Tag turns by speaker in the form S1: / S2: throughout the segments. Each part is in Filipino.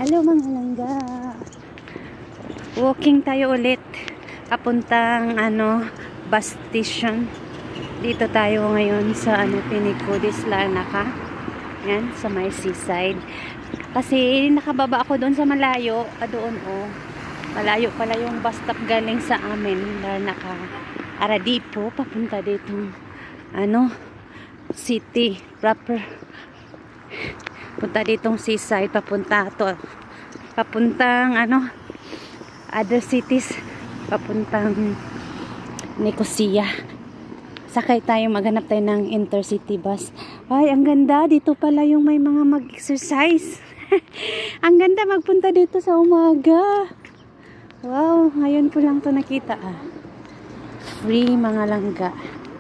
S1: Hello mga langga. Walking tayo ulit. Papuntang bus station. Dito tayo ngayon sa Pinikudis, Larnaca. Yan, sa may seaside. Kasi nakababa ako doon sa malayo. Doon malayo pala yung bus stop galing sa amin, Larnaca. Aradipo, papunta dito. City proper. Punta ditong seaside, papuntang other cities, papuntang Nicosia. Sakay tayo, maghanap tayo ng intercity bus. Ay, ang ganda, dito pala yung may mga mag-exercise. Ang ganda magpunta dito sa umaga. Wow, ngayon ko lang to nakita. Free mga langga.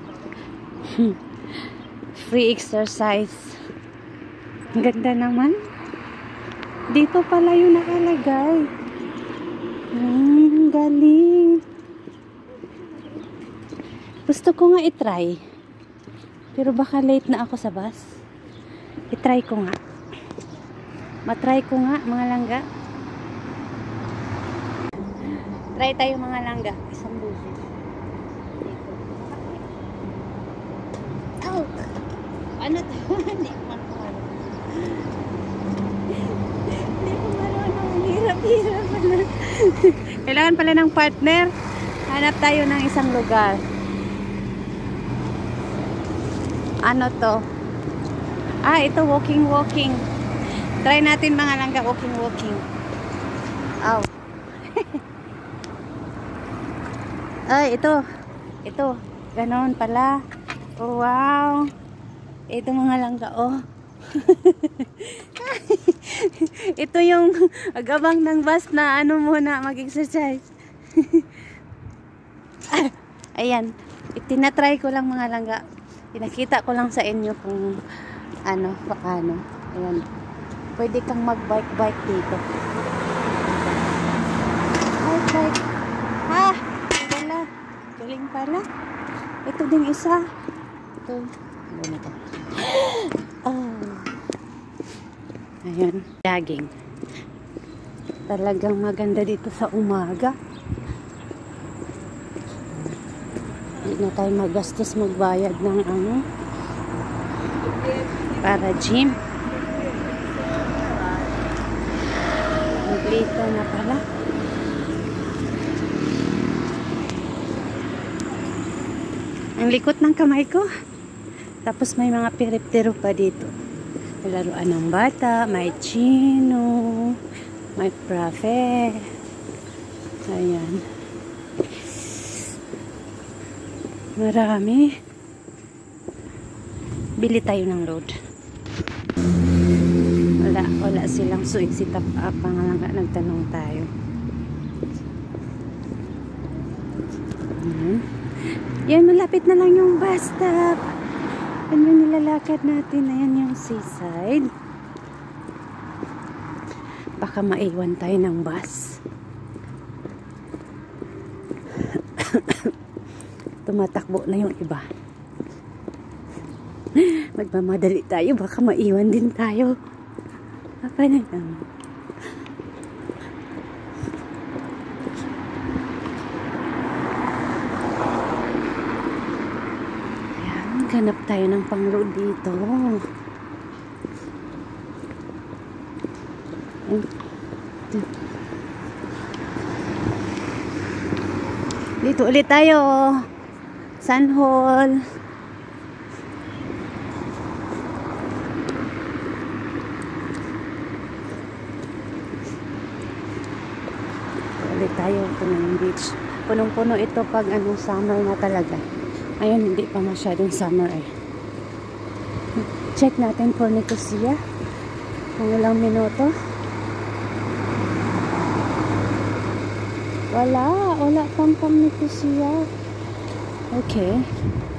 S1: Free exercise. Ang ganda naman. Dito pala yung nakalagay. Galing. Gusto ko nga itry. Pero baka late na ako sa bus. Itry ko nga. Matry ko nga mga langga. Try tayo mga langga. Isang buso. Oh! Ano to? Hindi ko marunong. Hirap-hirap pala. Kailangan pala ng partner. Hanap tayo ng isang lugar. Ano to? Ito walking. Try natin mga langga walking. Aw. Ito. Ganon pala. Oh, wow. Ito mga langga Ito yung agabang ng bus na muna mag-exercise. Ayan. Tinatry ko lang mga langga. Pinakita ko lang sa inyo kung paano. Ayan. Pwede kang mag-bike dito. Bike. Wala. Galing pala. Ito din isa. Ito. Ano to? Ayan, jogging. Talagang maganda dito sa umaga. Hindi na tayo magastos magbayad ng para gym. Kompleto na pala. Ang likot ng kamay ko. Tapos may mga pirip-tiro pa dito. May laruan ng bata, may chino, may prafe. Ayan. Marami. Bili tayo ng load. Wala silang suit si top up. Nagtanong tayo. Yan, malapit na lang yung bus stop. Yan yung nilalakad natin. Ayan yung seaside. Baka maiwan tayo ng bus. Tumatakbo na yung iba. Magmamadali tayo. Baka maiwan din tayo. Apa na lang. Hanap tayo ng pang-load dito. Dito ulit tayo. Sun Hall. Ulit tayo. Punong beach. Punong-puno ito pag summer na talaga. Ayun, hindi pa masyadong summer Check natin for Nicosia. Kung ilang minuto. Wala pang Nicosia. Okay.